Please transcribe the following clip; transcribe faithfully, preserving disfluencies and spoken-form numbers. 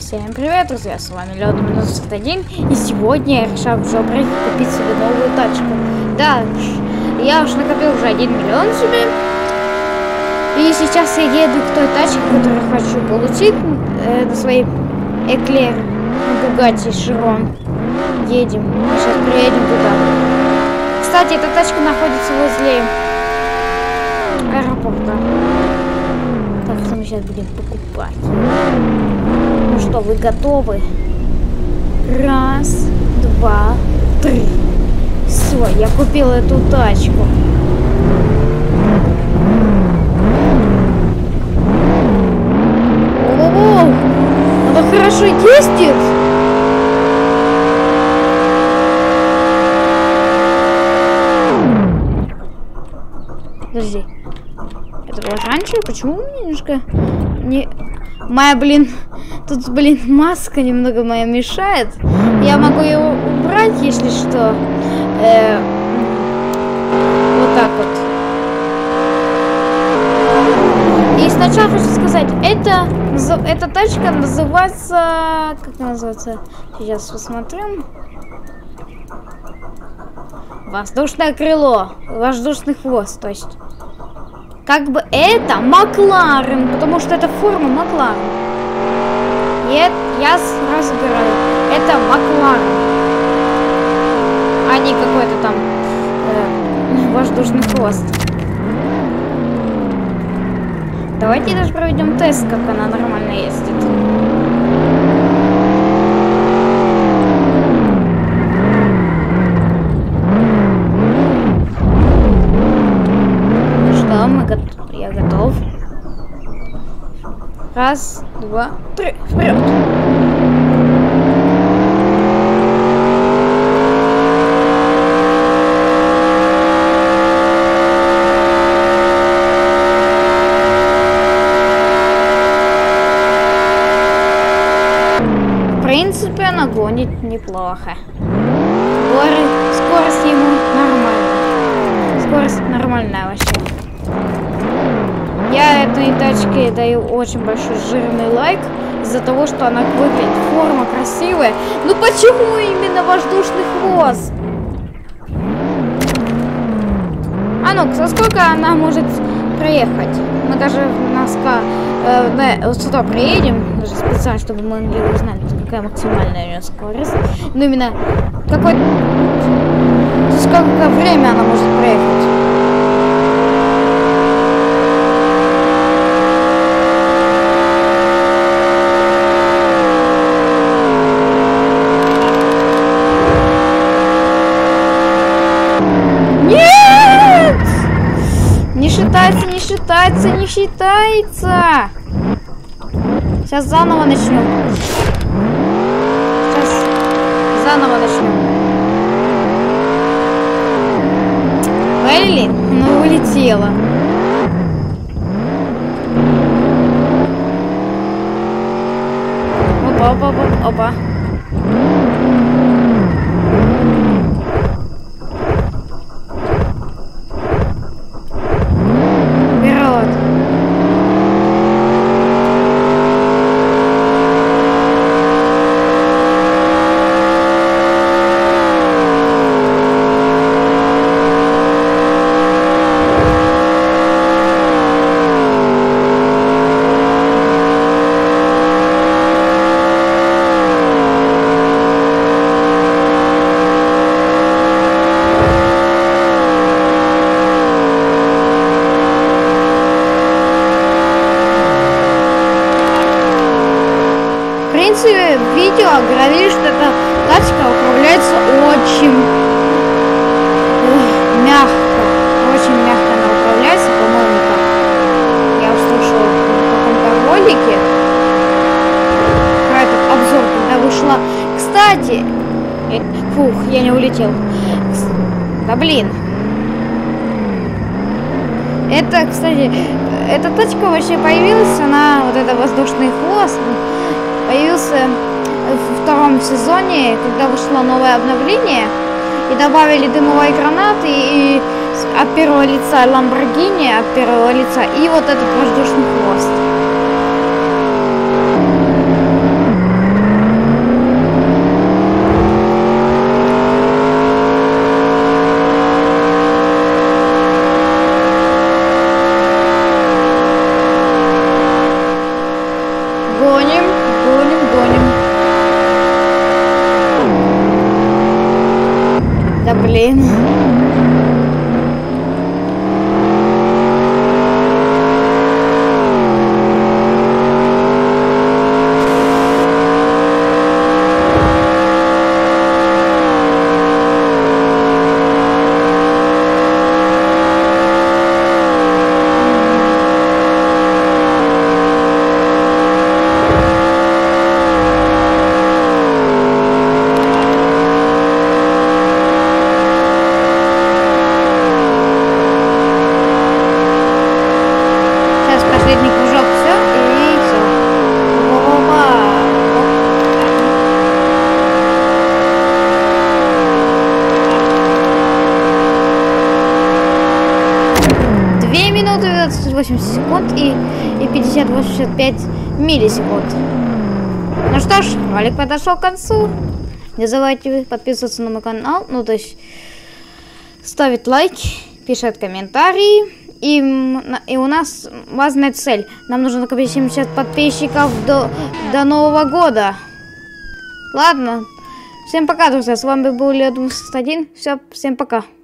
Всем привет, друзья, с вами Лёд минус один, и сегодня я решил в Жобрейке купить себе новую тачку. Да, я уж накопил уже один миллион себе, и сейчас я еду к той тачке, которую хочу получить, э, на своей Эклер, Бугатти Широн. Едем, сейчас приедем туда. Кстати, эта тачка находится возле аэропорта. Так что мы сейчас будем покупать. Ну что, вы готовы? Раз, два, три. Все, я купил эту тачку. О, она хорошо ездит. Подожди. Это было раньше? Почему у меня немножко не... Моя, блин... Тут, блин, маска немного моя мешает. Я могу ее убрать, если что. Э... Вот так вот. И сначала хочу сказать, это... Эта тачка называется... Как она называется? Сейчас посмотрим. Воздушное крыло. Воздушный хвост, то есть. Как бы это Макларен, потому что это форма Макларен. Нет, я разбираю. Это Макларен. А не какой-то там э, воздушный хвост. Давайте даже проведем тест, как она нормально ездит. Я готов. Раз, два, три. Вперед! В принципе, она гонит неплохо. Горы, скорость ему нормальная. Скорость нормальная вообще. Я этой тачке даю очень большой жирный лайк из-за того, что она выглядит, форма красивая. Ну почему именно воздушный хвост? А ну, за сколько она может проехать? Мы даже на ска, э, на, вот сюда приедем, даже специально, чтобы мы могли узнать, какая максимальная у нее скорость. Ну именно какой, сколько время она может проехать. Не считается, не считается, не считается. Сейчас заново начнем. Сейчас заново начнем. Блин, она улетела. Опа, опа, опа, опа. В видео говорили, что эта тачка управляется очень Ой, мягко. Очень мягко она управляется, по-моему, так. Я услышала в каком-то ролике про этот обзор, когда вышла. Кстати, э, фух, я не улетел. Да блин. Это, кстати, эта тачка вообще появилась, она, вот это воздушный хвост, появился в втором сезоне, когда вышло новое обновление, и добавили дымовые гранаты, и от первого лица Lamborghini, от первого лица, и вот этот воздушный хвост. утонем. Да блин. Последний кружок, все, и все. Две минуты двадцать восемь секунд и, и пятьдесят восемьдесят пять миллисекунд. Ну что ж, ролик подошел к концу. Не забывайте подписываться на мой канал, ну то есть ставить лайки, писать комментарии. И, и у нас важная цель. Нам нужно накопить семьдесят подписчиков до, до Нового года. Ладно. Всем пока, друзья. С вами был Лео один. Все, всем пока.